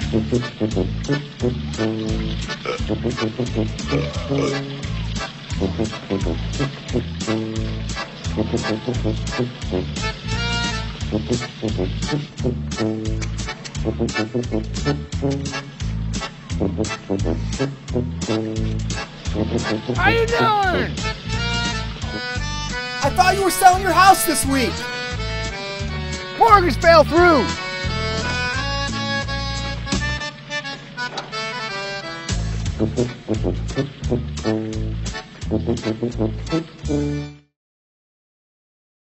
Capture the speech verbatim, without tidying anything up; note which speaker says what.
Speaker 1: How you doing?
Speaker 2: I thought you were selling your house this week.
Speaker 1: Mortgage fell through.
Speaker 3: Thank you.